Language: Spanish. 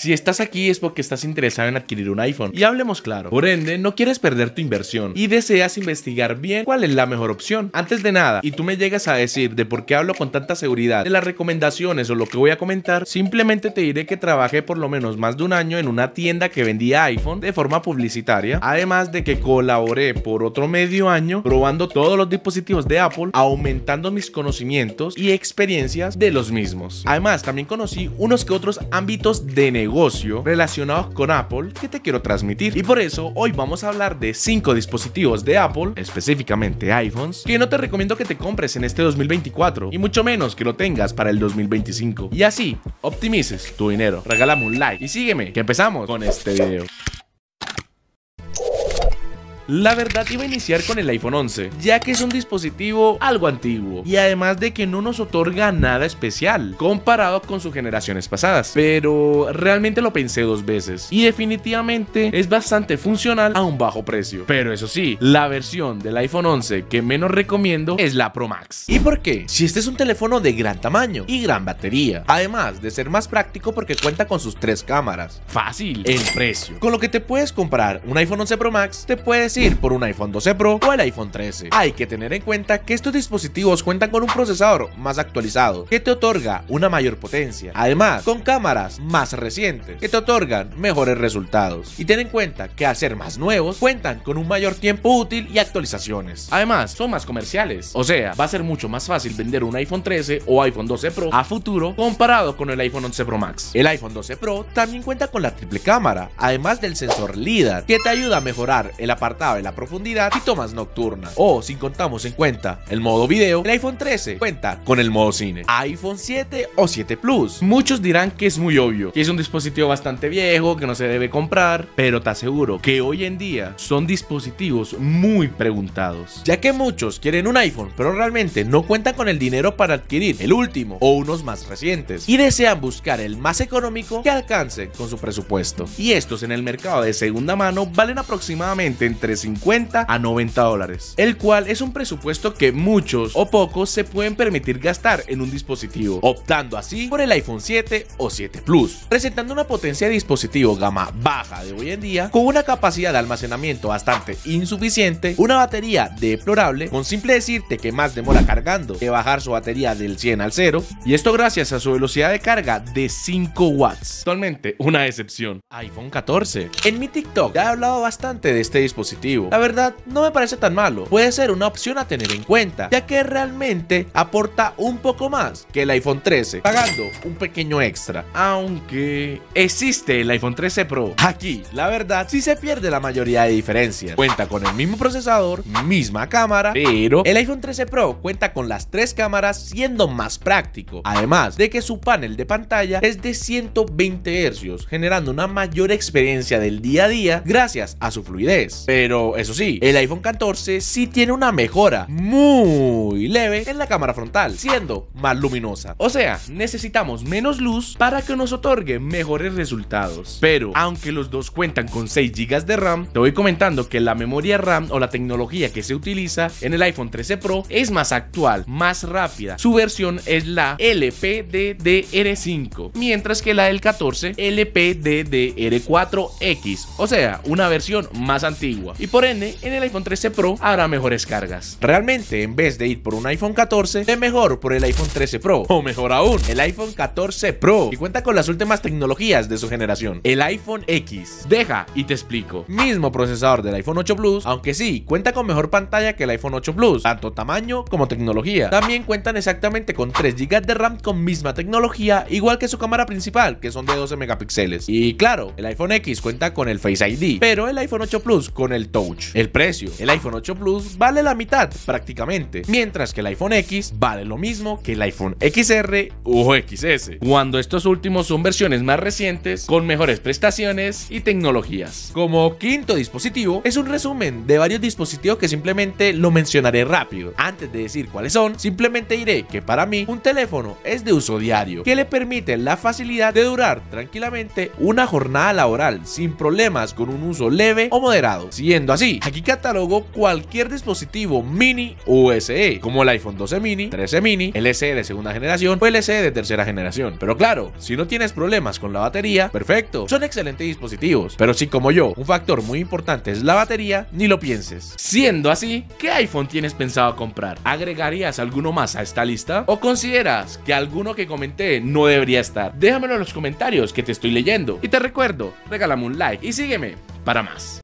Si estás aquí es porque estás interesado en adquirir un iPhone. Y hablemos claro. Por ende, no quieres perder tu inversión y deseas investigar bien cuál es la mejor opción. Antes de nada, y tú me llegas a decir de por qué hablo con tanta seguridad de las recomendaciones o lo que voy a comentar, simplemente te diré que trabajé por lo menos más de un año en una tienda que vendía iPhone de forma publicitaria. Además de que colaboré por otro medio año probando todos los dispositivos de Apple, aumentando mis conocimientos y experiencias de los mismos. Además, también conocí unos que otros ámbitos de negocio relacionados con Apple que te quiero transmitir. Y por eso hoy vamos a hablar de 5 dispositivos de Apple, específicamente iPhones, que no te recomiendo que te compres en este 2024 y mucho menos que lo tengas para el 2025. Y así optimices tu dinero. Regálame un like y sígueme, que empezamos con este video. La verdad iba a iniciar con el iPhone 11, ya que es un dispositivo algo antiguo y además de que no nos otorga nada especial comparado con sus generaciones pasadas, pero realmente lo pensé 2 veces y definitivamente es bastante funcional a un bajo precio. Pero eso sí, la versión del iPhone 11 que menos recomiendo es la Pro Max. ¿Y por qué? Si este es un teléfono de gran tamaño y gran batería, además de ser más práctico porque cuenta con sus 3 cámaras. Fácil, el precio. Con lo que te puedes comprar un iPhone 11 Pro Max, te puedes ir por un iPhone 12 Pro o el iPhone 13. Hay que tener en cuenta que estos dispositivos cuentan con un procesador más actualizado que te otorga una mayor potencia, además con cámaras más recientes que te otorgan mejores resultados. Y ten en cuenta que al ser más nuevos cuentan con un mayor tiempo útil y actualizaciones. Además son más comerciales, o sea, va a ser mucho más fácil vender un iPhone 13 o iPhone 12 Pro a futuro comparado con el iPhone 11 Pro Max. El iPhone 12 Pro también cuenta con la triple cámara, además del sensor LiDAR que te ayuda a mejorar el apartado de la profundidad y tomas nocturnas. O si contamos en cuenta el modo video, el iPhone 13 cuenta con el modo cine. iPhone 7 o 7 Plus. Muchos dirán que es muy obvio, que es un dispositivo bastante viejo, que no se debe comprar, pero te aseguro que hoy en día son dispositivos muy preguntados, ya que muchos quieren un iPhone, pero realmente no cuentan con el dinero para adquirir el último o unos más recientes y desean buscar el más económico que alcance con su presupuesto. Y estos en el mercado de segunda mano valen aproximadamente entre 50 a 90 dólares, el cual es un presupuesto que muchos o pocos se pueden permitir gastar en un dispositivo, optando así por el iPhone 7 o 7 Plus, presentando una potencia de dispositivo gama baja de hoy en día, con una capacidad de almacenamiento bastante insuficiente, una batería deplorable, con simple decirte que más demora cargando que bajar su batería del 100 al 0, y esto gracias a su velocidad de carga de 5 watts, actualmente una excepción. iPhone 14. En mi TikTok ya he hablado bastante de este dispositivo. La verdad no me parece tan malo, puede ser una opción a tener en cuenta, ya que realmente aporta un poco más que el iPhone 13, pagando un pequeño extra. Aunque existe el iPhone 13 Pro, aquí la verdad sí se pierde la mayoría de diferencias. Cuenta con el mismo procesador, misma cámara, pero el iPhone 13 Pro cuenta con las 3 cámaras, siendo más práctico, además de que su panel de pantalla es de 120 Hz, generando una mayor experiencia del día a día gracias a su fluidez. Pero eso sí, el iPhone 14 sí tiene una mejora muy leve en la cámara frontal, siendo más luminosa. O sea, necesitamos menos luz para que nos otorgue mejores resultados. Pero aunque los dos cuentan con 6 GB de RAM, te voy comentando que la memoria RAM o la tecnología que se utiliza en el iPhone 13 Pro es más actual, más rápida. Su versión es la LPDDR5, mientras que la del 14 LPDDR4X, o sea, una versión más antigua. Y por ende, en el iPhone 13 Pro habrá mejores cargas. Realmente, en vez de ir por un iPhone 14, ve mejor por el iPhone 13 Pro, o mejor aún, el iPhone 14 Pro, y cuenta con las últimas tecnologías de su generación. El iPhone X, deja y te explico. Mismo procesador del iPhone 8 Plus, aunque sí, cuenta con mejor pantalla que el iPhone 8 Plus, tanto tamaño como tecnología. También cuentan exactamente con 3 GB de RAM con misma tecnología, igual que su cámara principal, que son de 12 megapíxeles. Y claro, el iPhone X cuenta con el Face ID, pero el iPhone 8 Plus con el Touch. El precio, el iPhone 8 Plus vale la mitad prácticamente, mientras que el iPhone X vale lo mismo que el iPhone XR o XS, cuando estos últimos son versiones más recientes con mejores prestaciones y tecnologías. Como quinto dispositivo, es un resumen de varios dispositivos que simplemente lo mencionaré rápido. Antes de decir cuáles son, simplemente diré que para mí un teléfono es de uso diario, que le permite la facilidad de durar tranquilamente una jornada laboral sin problemas con un uso leve o moderado. Si Siendo así, aquí catalogo cualquier dispositivo mini o SE, como el iPhone 12 mini, 13 mini, el SE de segunda generación o el SE de tercera generación. Pero claro, si no tienes problemas con la batería, perfecto, son excelentes dispositivos. Pero si como yo, un factor muy importante es la batería, ni lo pienses. Siendo así, ¿qué iPhone tienes pensado comprar? ¿Agregarías alguno más a esta lista? ¿O consideras que alguno que comenté no debería estar? Déjamelo en los comentarios que te estoy leyendo. Y te recuerdo, regálame un like y sígueme para más.